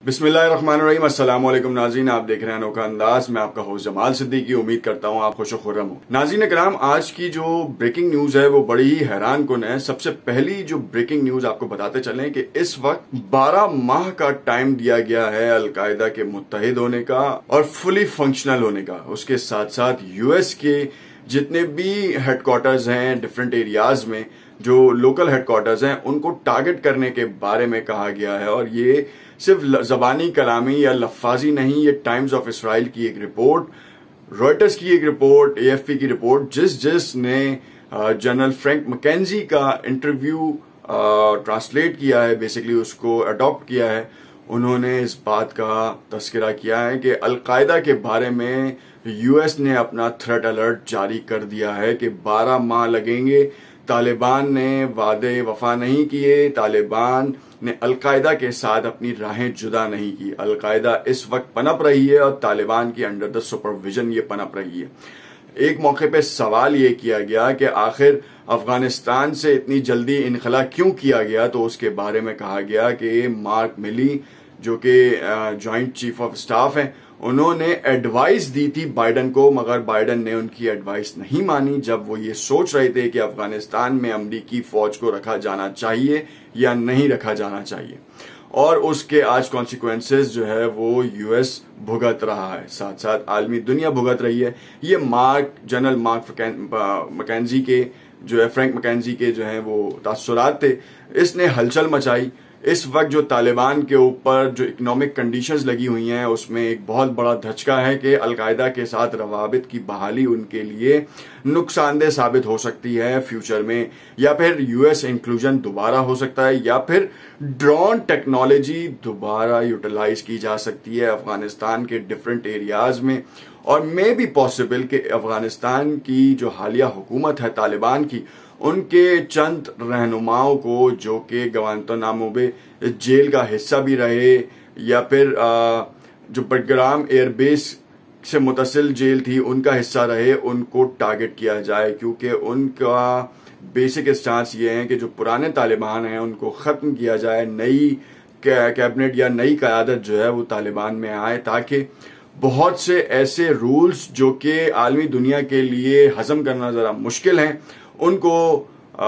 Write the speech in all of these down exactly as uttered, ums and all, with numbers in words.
बिस्मिल्लाहिर्रहमानिर्रहीम। अस्सलाम वालेकुम नाज़रीन, आप देख रहे हैं अनोखा अंदाज। मैं आपका होस्ट जमाल सिद्दीकी। उम्मीद करता हूँ आप खुश खुर्रम हो। नाज़रीन कराम, आज की जो ब्रेकिंग न्यूज है वो बड़ी ही हैरान कुन है। सबसे पहली जो ब्रेकिंग न्यूज आपको बताते चले कि इस वक्त बारह माह का टाइम दिया गया है अलकायदा के मुत्तहिद होने का और फुली फंक्शनल होने का। उसके साथ साथ यूएस के जितने भी हेडक्वार्टर्स हैं डिफरेंट एरियाज में, जो लोकल हेडक्वार्टर्स हैं, उनको टारगेट करने के बारे में कहा गया है। और ये सिर्फ जबानी कलामी या लफाजी नहीं, ये टाइम्स ऑफ इसराइल की एक रिपोर्ट, रॉयटर्स की एक रिपोर्ट, एएफपी की रिपोर्ट, जिस जिस ने जनरल फ्रैंक मैकेंजी का इंटरव्यू ट्रांसलेट किया है, बेसिकली उसको अडॉप्ट किया है, उन्होंने इस बात का तस्करा किया है कि अलकायदा के बारे में यूएस ने अपना थ्रेट अलर्ट जारी कर दिया है कि बारह माह लगेंगे। तालिबान ने वादे वफा नहीं किए, तालिबान ने अलकायदा के साथ अपनी राहें जुदा नहीं की। अलकायदा इस वक्त पनप रही है और तालिबान की अंडर द सुपरविजन ये पनप रही है। एक मौके पे सवाल ये किया गया कि आखिर अफगानिस्तान से इतनी जल्दी इनखला क्यों किया गया, तो उसके बारे में कहा गया कि मार्क मिली, जो कि जॉइंट चीफ ऑफ स्टाफ हैं, उन्होंने एडवाइस दी थी बाइडन को, मगर बाइडन ने उनकी एडवाइस नहीं मानी जब वो ये सोच रहे थे कि अफगानिस्तान में अमरीकी फौज को रखा जाना चाहिए या नहीं रखा जाना चाहिए। और उसके आज कॉन्सिक्वेंसेस जो है वो यूएस भुगत रहा है, साथ साथ आलमी दुनिया भुगत रही है। ये मार्क जनरल मार्क मैकेंजी के जो है फ्रैंक मैकेंजी के जो है वो तासुरात थे, इसने हलचल मचाई। इस वक्त जो तालिबान के ऊपर जो इकोनॉमिक कंडीशंस लगी हुई हैं, उसमें एक बहुत बड़ा धचका है कि अलकायदा के साथ रवाबित की बहाली उनके लिए नुकसानदेह साबित हो सकती है फ्यूचर में, या फिर यूएस इंक्लूजन दोबारा हो सकता है, या फिर ड्रोन टेक्नोलॉजी दोबारा यूटिलाइज की जा सकती है अफगानिस्तान के डिफरेंट एरियाज में। और मे बी पॉसिबल कि अफगानिस्तान की जो हालिया हुकूमत है तालिबान की, उनके चंद रहनुमाओं को जो कि गवांतानामो बे जेल का हिस्सा भी रहे, या फिर जो बडग्राम एयरबेस से मुतसिल जेल थी उनका हिस्सा रहे, उनको टारगेट किया जाए। क्योंकि उनका बेसिक स्टांस ये है कि जो पुराने तालिबान हैं उनको खत्म किया जाए, नई कैबिनेट या नई क़यादत जो है वो तालिबान में आए, ताकि बहुत से ऐसे रूल्स जो कि आलमी दुनिया के लिए हजम करना जरा मुश्किल हैं, उनको आ,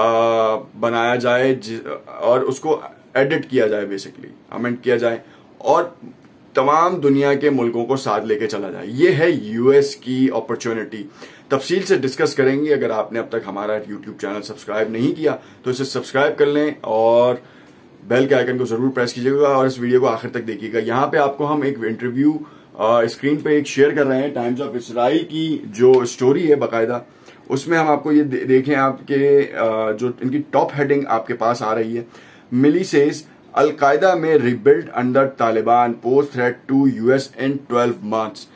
बनाया जाए और उसको एडिट किया जाए, बेसिकली अमेंड किया जाए और तमाम दुनिया के मुल्कों को साथ लेके चला जाए। ये है यूएस की अपॉर्चुनिटी। तफसील से डिस्कस करेंगे। अगर आपने अब तक हमारा यूट्यूब चैनल सब्सक्राइब नहीं किया तो इसे सब्सक्राइब कर लें और बेल के आइकन को जरूर प्रेस कीजिएगा और इस वीडियो को आखिर तक देखिएगा। यहाँ पे आपको हम एक इंटरव्यू स्क्रीन पे एक शेयर कर रहे हैं, टाइम्स ऑफ इसराइल की जो स्टोरी है बाकायदा, उसमें हम आपको ये दे, देखें आपके जो इनकी टॉप हेडिंग आपके पास आ रही है। Milley says al-Qaeda may rebuild under Taliban post threat to US in twelve months.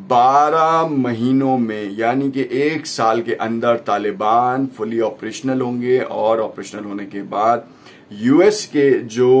बारह महीनों में, यानी कि एक साल के अंदर तालिबान फुली ऑपरेशनल होंगे और ऑपरेशनल होने के बाद यूएस के जो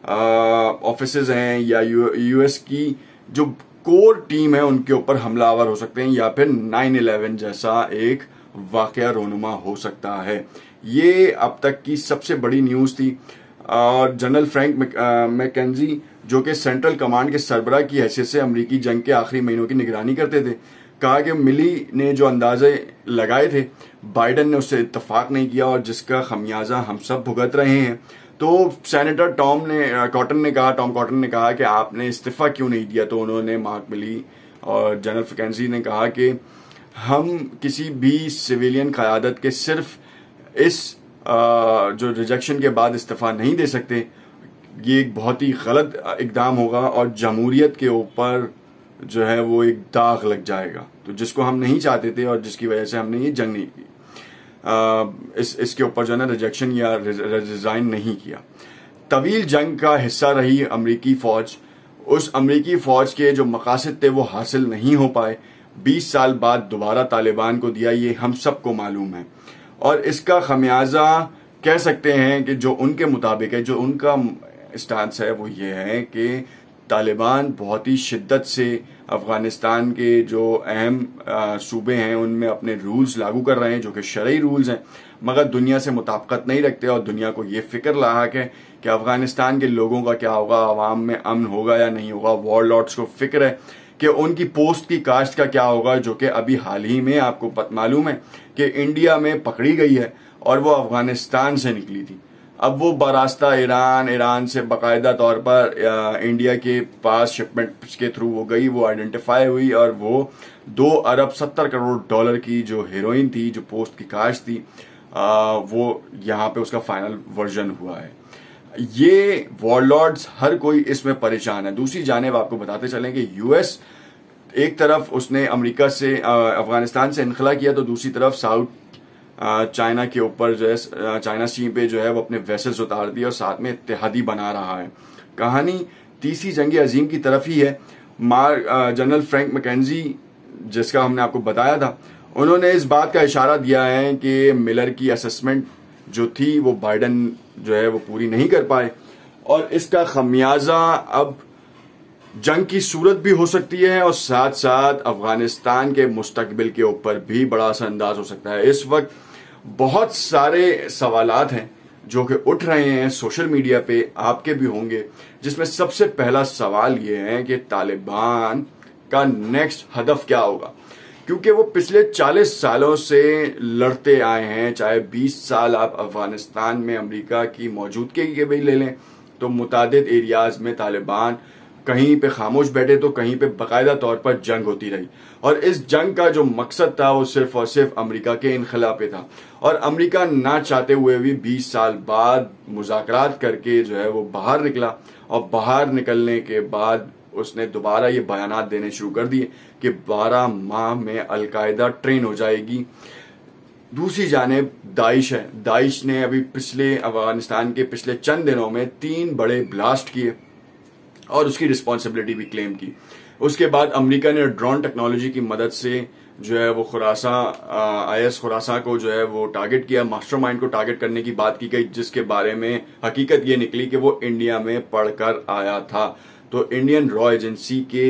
ऑफिसेज हैं या यूएस की जो कोर टीम है उनके ऊपर हमलावर हो सकते हैं, या फिर नाइन इलेवन जैसा एक वाकया रोनुमा हो सकता है। ये अब तक की सबसे बड़ी न्यूज थी। और जनरल फ्रैंक मैकेंजी जो कि सेंट्रल कमांड के सरबराह की हैसियत से अमरीकी जंग के आखिरी महीनों की निगरानी करते थे, कहा कि मिली ने जो अंदाजे लगाए थे बाइडन ने उससे इत्तफाक नहीं किया और जिसका खमियाजा हम सब भुगत रहे हैं। तो सेनेटर टॉम ने कॉटन ने कहा टॉम कॉटन ने कहा कि आपने इस्तीफा क्यों नहीं दिया, तो उन्होंने मार्क मिली और जनरल मैकेंजी ने कहा कि हम किसी भी सिविलियन क़यादत के सिर्फ इस आ, जो रिजेक्शन के बाद इस्तीफा नहीं दे सकते। ये एक बहुत ही गलत इकदाम होगा और जमहूरियत के ऊपर जो है वो एक दाग लग जाएगा, तो जिसको हम नहीं चाहते थे और जिसकी वजह से हमने ये जंग नहीं की। आ, इस इसके ऊपर जो है ना रिजेक्शन या रिजाइन नहीं किया। तवील जंग का हिस्सा रही अमरीकी फौज, उस अमरीकी फौज के जो मकासद थे वो हासिल नहीं हो पाए। बीस साल बाद दोबारा तालिबान को दिया, ये हम सबको मालूम है। और इसका खमियाजा कह सकते हैं कि जो उनके मुताबिक है, जो उनका स्टांस है वो ये है कि तालिबान बहुत ही शिद्दत से अफगानिस्तान के जो अहम सूबे हैं उनमें अपने रूल्स लागू कर रहे हैं जो कि शरई रूल्स हैं, मगर दुनिया से मुताबिकत नहीं रखते और दुनिया को ये फिक्र लाक है कि अफगानिस्तान के लोगों का क्या होगा, अवाम में अमन होगा या नहीं होगा। वॉरलॉर्ड्स को फिक्र है कि उनकी पोस्ट की काश्त का क्या होगा, जो कि अभी हाल ही में आपको पता मालूम है कि इंडिया में पकड़ी गई है और वो अफगानिस्तान से निकली थी। अब वो बरास्ता ईरान ईरान से बाकायदा तौर पर इंडिया के पास शिपमेंट के थ्रू वो गई, वो आइडेंटिफाई हुई और वो दो अरब सत्तर करोड़ डॉलर की जो हीरोइन थी, जो पोस्ट की काश्त थी, आ, वो यहाँ पे उसका फाइनल वर्जन हुआ है। ये वॉरलॉर्ड्स हर कोई इसमें परेशान है। दूसरी जानिब आपको बताते चलें कि यूएस एक तरफ उसने अमेरिका से अफगानिस्तान से इनखला किया, तो दूसरी तरफ साउथ चाइना के ऊपर जो है चाइना सी पे जो है वो अपने वेसल्स उतार दिए और साथ में इत्तेहादी बना रहा है। कहानी तीसरी जंग अजीम की तरफ ही है। मार जनरल फ्रैंक मैकेंजी, जिसका हमने आपको बताया था, उन्होंने इस बात का इशारा दिया है कि मिलर की असेसमेंट जो थी वो बाइडन जो है वो पूरी नहीं कर पाए और इसका खमियाजा अब जंग की सूरत भी हो सकती है और साथ साथ अफगानिस्तान के मुस्तकबिल के ऊपर भी बड़ा असरअंदाज हो सकता है। इस वक्त बहुत सारे सवालात हैं जो कि उठ रहे हैं सोशल मीडिया पे, आपके भी होंगे, जिसमें सबसे पहला सवाल ये है कि तालिबान का नेक्स्ट हदफ क्या होगा, क्योंकि वो पिछले चालीस सालों से लड़ते आए हैं। चाहे बीस साल आप अफगानिस्तान में अमेरिका की मौजूदगी के भी ले लें तो मुतादिद एरियाज में तालिबान कहीं पे खामोश बैठे तो कहीं पे बाकायदा तौर पर जंग होती रही और इस जंग का जो मकसद था वो सिर्फ और सिर्फ अमेरिका के इनखला पे था और अमेरिका ना चाहते हुए भी बीस साल बाद मुज़ाकरात करके जो है वो बाहर निकला और बाहर निकलने के बाद उसने दोबारा ये बयानात देने शुरू कर दिए कि बारह माह में अलकायदा ट्रेन हो जाएगी। दूसरी जानिब दाइश है। दाइश ने अभी पिछले अफगानिस्तान के पिछले चंद दिनों में तीन बड़े ब्लास्ट किए और उसकी रिस्पॉन्सिबिलिटी भी क्लेम की। उसके बाद अमेरिका ने ड्रोन टेक्नोलॉजी की मदद से जो है वो खुरासा आईएस खुरासा को जो है वो टारगेट किया, मास्टरमाइंड को टारगेट करने की बात की गई, जिसके बारे में हकीकत ये निकली कि वो इंडिया में पढ़कर आया था। तो इंडियन रॉ एजेंसी के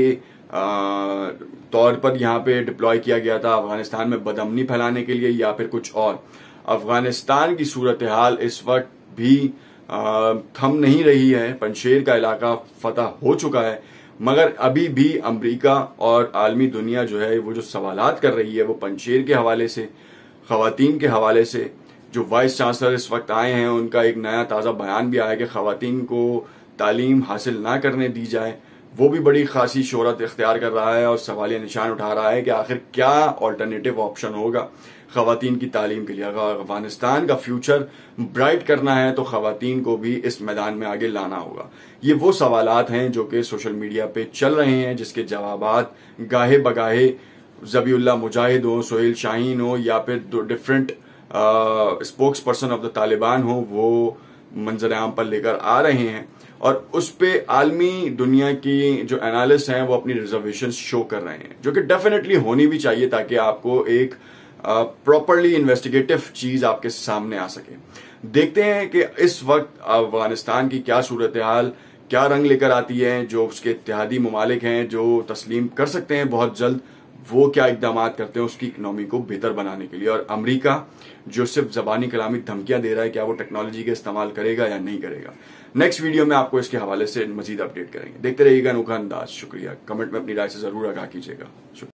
तौर पर यहाँ पे डिप्लॉय किया गया था अफगानिस्तान में बदअमनी फैलाने के लिए या फिर कुछ और। अफगानिस्तान की सूरत हाल इस वक्त भी आ, थम नहीं रही है। पंशेर का इलाका फतह हो चुका है, मगर अभी भी अमेरिका और आलमी दुनिया जो है वो जो सवालात कर रही है वो पंशेर के हवाले से, खवातीन के हवाले से। जो वाइस चांसलर इस वक्त आए हैं उनका एक नया ताज़ा बयान भी आया कि खवातीन को तालीम हासिल ना करने दी जाए, वो भी बड़ी खासी शोहरत इख्तियार कर रहा है और सवालिया निशान उठा रहा है कि आखिर क्या ऑल्टरनेटिव ऑप्शन होगा खवातीन की तालीम के लिए। अगर अफगानिस्तान का फ्यूचर ब्राइट करना है तो खवातीन को भी इस मैदान में आगे लाना होगा। ये वो सवालात हैं जो कि सोशल मीडिया पे चल रहे हैं, जिसके जवाबात गाहे बगाहे ज़बीउल्लाह मुजाहिद हो, सोहेल शाहीन हो या फिर different spokesperson of the Taliban हो, वो मंजर आम पर लेकर आ रहे हैं और उस पे आलमी दुनिया की जो एनालिस्ट हैं वो अपनी रिजर्वेशन शो कर रहे हैं, जो कि डेफिनेटली होनी भी चाहिए ताकि आपको एक प्रॉपरली इन्वेस्टिगेटिव चीज आपके सामने आ सके। देखते हैं कि इस वक्त अफगानिस्तान की क्या सूरत हाल क्या रंग लेकर आती है। जो उसके इत्तेहादी ममालिक हैं जो तस्लीम कर सकते हैं बहुत जल्द, वो क्या इकदाम करते हैं उसकी इकनॉमी को बेहतर बनाने के लिए, और अमेरिका जो सिर्फ जबानी कलामी धमकियां दे रहा है क्या वो टेक्नोलॉजी का इस्तेमाल करेगा या नहीं करेगा। नेक्स्ट वीडियो में आपको इसके हवाले से मजीद अपडेट करेंगे। देखते रहिएगा अनोखा अंदाज। शुक्रिया। कमेंट में अपनी राय से जरूर आगाह कीजिएगा।